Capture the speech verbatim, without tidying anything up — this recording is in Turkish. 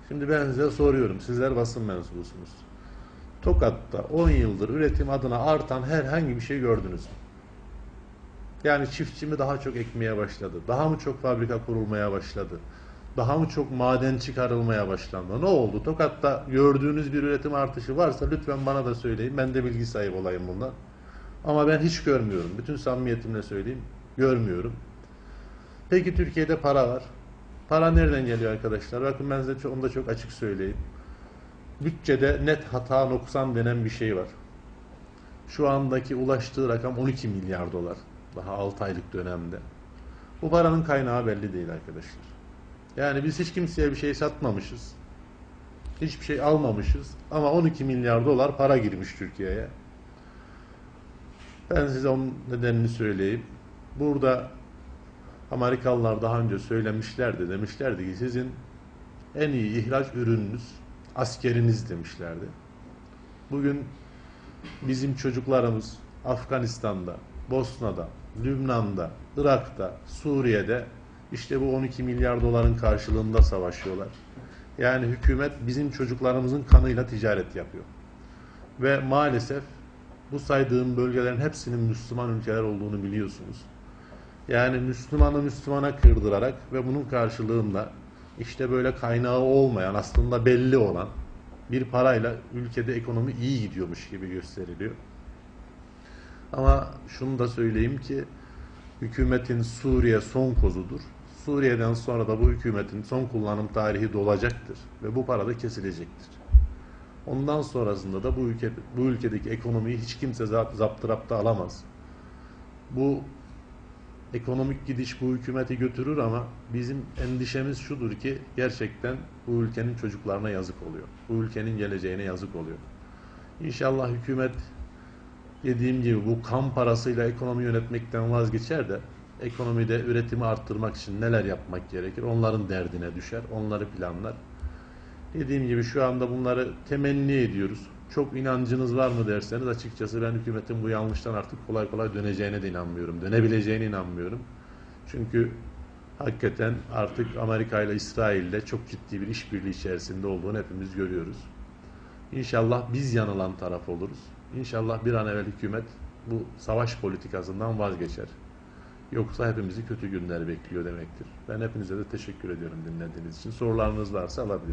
Şimdi ben size soruyorum. Sizler basın mensubusunuz. Tokat'ta on yıldır üretim adına artan herhangi bir şey gördünüz mü? Yani çiftçi mi daha çok ekmeye başladı? Daha mı çok fabrika kurulmaya başladı? Daha mı çok maden çıkarılmaya başlandı? Ne oldu? Tokat'ta gördüğünüz bir üretim artışı varsa lütfen bana da söyleyin. Ben de bilgi sahibi olayım bundan. Ama ben hiç görmüyorum. Bütün samimiyetimle söyleyeyim. Görmüyorum. Peki Türkiye'de para var. Para nereden geliyor arkadaşlar? Bakın ben size onu da çok açık söyleyeyim. Bütçede net hata noksan denen bir şey var. Şu andaki ulaştığı rakam on iki milyar dolar. Daha altı aylık dönemde. Bu paranın kaynağı belli değil arkadaşlar. Yani biz hiç kimseye bir şey satmamışız. Hiçbir şey almamışız. Ama on iki milyar dolar para girmiş Türkiye'ye. Ben size onun nedenini söyleyeyim. Burada Amerikalılar daha önce söylemişlerdi. Demişlerdi ki sizin en iyi ihraç ürününüz askeriniz demişlerdi. Bugün bizim çocuklarımız Afganistan'da, Bosna'da, Lübnan'da, Irak'ta, Suriye'de işte bu on iki milyar doların karşılığında savaşıyorlar. Yani hükümet bizim çocuklarımızın kanıyla ticaret yapıyor. Ve maalesef bu saydığım bölgelerin hepsinin Müslüman ülkeler olduğunu biliyorsunuz. Yani Müslümanı Müslümana kırdırarak ve bunun karşılığında işte böyle kaynağı olmayan, aslında belli olan bir parayla ülkede ekonomi iyi gidiyormuş gibi gösteriliyor. Ama şunu da söyleyeyim ki hükümetin Suriye son kozudur. Suriye'den sonra da bu hükümetin son kullanım tarihi dolacaktır ve bu para da kesilecektir. Ondan sonrasında da bu ülke bu ülkedeki ekonomiyi hiç kimse zaptırapta alamaz. Bu ekonomik gidiş bu hükümeti götürür ama bizim endişemiz şudur ki gerçekten bu ülkenin çocuklarına yazık oluyor. Bu ülkenin geleceğine yazık oluyor. İnşallah hükümet dediğim gibi bu kan parasıyla ekonomi yönetmekten vazgeçer de ekonomide üretimi arttırmak için neler yapmak gerekir onların derdine düşer, onları planlar. Dediğim gibi şu anda bunları temenni ediyoruz. Çok inancınız var mı derseniz açıkçası ben hükümetin bu yanlıştan artık kolay kolay döneceğine de inanmıyorum. Dönebileceğine inanmıyorum. Çünkü hakikaten artık Amerika ile İsrail ile çok ciddi bir işbirliği içerisinde olduğunu hepimiz görüyoruz. İnşallah biz yanılan taraf oluruz. İnşallah bir an evvel hükümet bu savaş politikasından vazgeçer. Yoksa hepimizi kötü günler bekliyor demektir. Ben hepinize de teşekkür ediyorum dinlediğiniz için. Sorularınız varsa alabilirim.